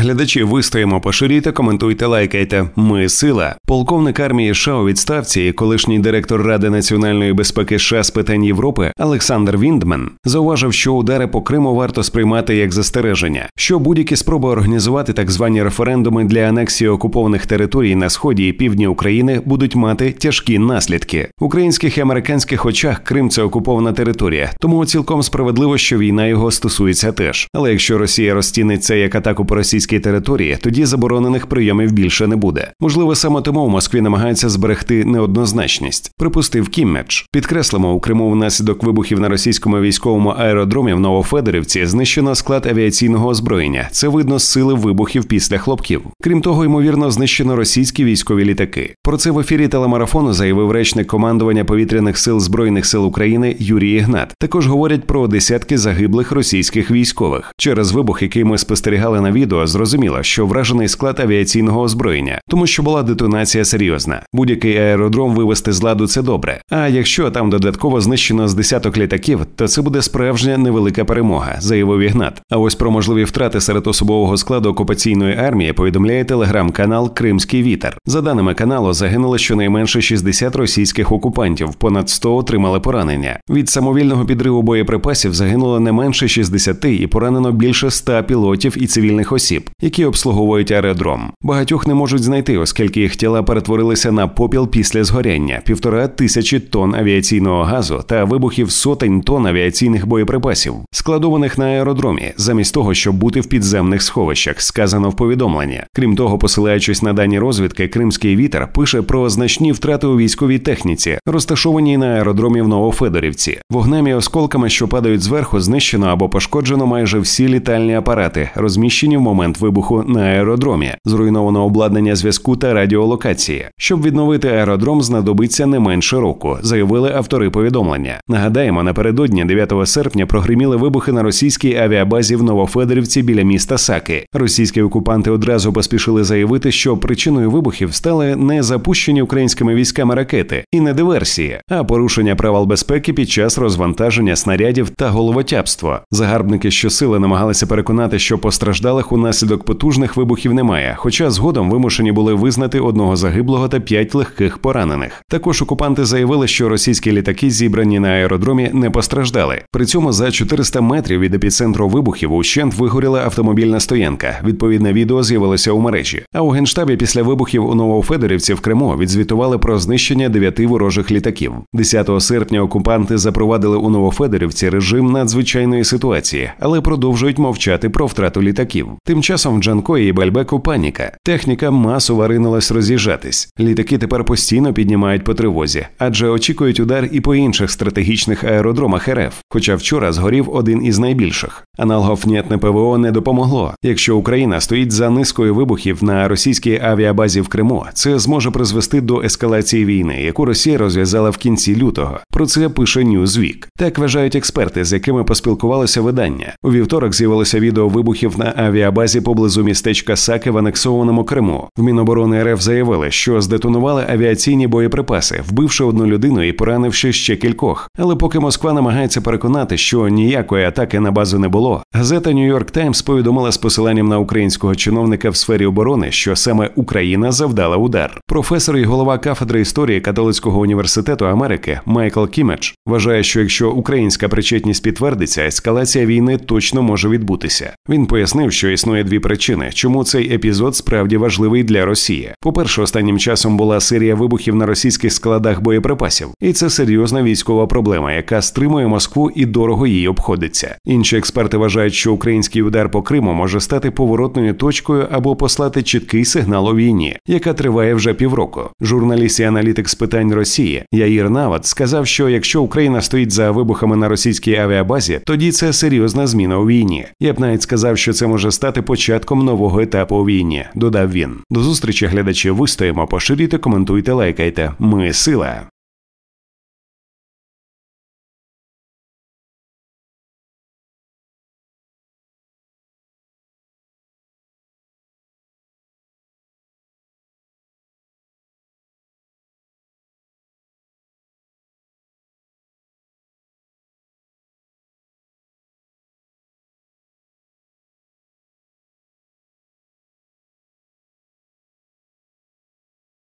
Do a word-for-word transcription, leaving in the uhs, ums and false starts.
глядачі, вистоїмо, поширюйте, коментуйте, лайкайте. Ми – сила. Полковник армії США у відставці і колишній директор Ради національної безпеки США з питань Європи Олександр Віндман зауважив, що удари по Криму варто сприймати як застереження, що будь-які спроби організувати так звані референдуми для анексії окупованих територій на сході і півдні України будуть мати тяжкі наслідки. В українських і американських очах Крим – це окупована територія, тому цілком справедливо, що війна його стосується теж. Але якщо Росія розцінить це як атаку по російській території, тоді заборонених прийомів більше не буде. Можливо, саме тому в Москві намагаються зберегти неоднозначність, припустив Кіммедж. Підкреслимо, у Криму внаслідок вибухів на російському військовому аеродромі в Новофедорівці знищено склад авіаційного озброєння. Це видно з сили вибухів після хлопків. Крім того, ймовірно, знищено російські військові літаки. Про це в ефірі телемарафону заявив речник командування повітряних сил Збройних сил України Юрій Ігнат. Також говорять про десятки загиблих російських військових. Через вибух, який ми спостерігали на відео, зрозуміло, що вражений склад авіаційного озброєння, тому що була детонація серйозна. Будь-який аеродром вивести з ладу – це добре. А якщо там додатково знищено з десяток літаків, то це буде справжня невелика перемога, заявив Ігнат. А ось про можливі втрати серед особового складу окупаційної армії повідомляє телеграм-канал «Кримський вітер». За даними каналу, загинуло щонайменше шістдесят російських окупантів, понад сто отримали поранення. Від самовільного підриву боєприпасів загинуло не менше шістдесяти і поранено більше ста пілотів і цивільних осіб, які обслуговують аеродром. Багатьох не можуть знайти, оскільки їх тіла перетворилися на попіл після згоряння, півтора тисячі тонн авіаційного газу та вибухів сотень тонн авіаційних боєприпасів, складованих на аеродромі, замість того, щоб бути в підземних сховищах, сказано в повідомленні. Крім того, посилаючись на дані розвідки, «Кримський вітер» пише про значні втрати у військовій техніці, розташованій на аеродромі в Новофедорівці. Вогнем і осколками, що падають зверху, знищено або пошкоджено майже всі літальні апарати, розміщені в момент вибуху на аеродромі. Зруйновано обладнання зв'язку та радіолокації. Щоб відновити аеродром, знадобиться не менше року, заявили автори повідомлення. Нагадаємо, напередодні дев'ятого серпня прогриміли вибухи на російській авіабазі в Новофедорівці біля міста Саки. Російські окупанти одразу поспішили заявити, що причиною вибухів стали не запущені українськими військами ракети і не диверсії, а порушення правил безпеки під час розвантаження снарядів та головотяпство. Загарбники щосили намагалися переконати, що постраждалих унаслідок потужних вибухів немає, хоча згодом вимушені були визнати одного загиблого та п'ять легких поранених. Також окупанти заявили, що російські літаки, зібрані на аеродромі, не постраждали. При цьому за чотириста метрів від епіцентру вибухів ущент вигоріла автомобільна стоянка. Відповідне відео з'явилося у мережі. А у Генштабі після вибухів у Новофедорівці в Криму відзвітували про знищення дев'яти ворожих літаків. десятого серпня окупанти запровадили у Новофедорівці режим надзвичайної ситуації, але продовжують мовчати про втрату літаків. Тим часом в Джанкої і Бальбеку паніка. Техніка масово ринулась роз'їжджатись. Літаки тепер постійно піднімають по тривозі, адже очікують удар і по інших стратегічних аеродромах РФ, хоча вчора згорів один із найбільших. Аналогов-нєтне ПВО не допомогло. Якщо Україна стоїть за низкою вибухів на російській авіабазі в Криму, це зможе призвести до ескалації війни, яку Росія розв'язала в кінці лютого. Про це пише Newsweek. Так вважають експерти, з якими поспілкувалося видання. У вівторок з'явилося відео вибухів на авіабазі поблизу містечка Саки в анексованому Криму. В Міноборони РФ заявили, що здетонували авіаційні боєприпаси, вбивши одну людину і поранивши ще кількох. Але поки Москва намагається переконати, що ніякої атаки на базу не було, газета New York Times повідомила з посиланням на українського чиновника в сфері оборони, що саме Україна завдала удар. Професор і голова кафедри історії Католицького університету Америки Майкл Кіммедж вважає, що якщо українська причетність підтвердиться, ескалація війни точно може відбутися. Він пояснив, що існує дві причини, чому цей епізод справді важливий для Росії. По-перше, останнім часом була серія вибухів на російських складах боєприпасів. І це серйозна військова проблема, яка стримує Москву і дорого їй обходиться. Інші експерти вважають, що український удар по Криму може стати поворотною точкою або послати чіткий сигнал у війні, яка триває вже півроку. Журналіст і аналітик з питань Росії Яїр Нават сказав, що якщо Україна стоїть за вибухами на російській авіабазі, тоді це серйозна зміна у війні. Я б навіть сказав, що це може стати початком нового етапу у війні, додав він. До зустрічі, глядачі, вистоїмо, поширюйте, коментуйте, лайкайте. Ми – сила.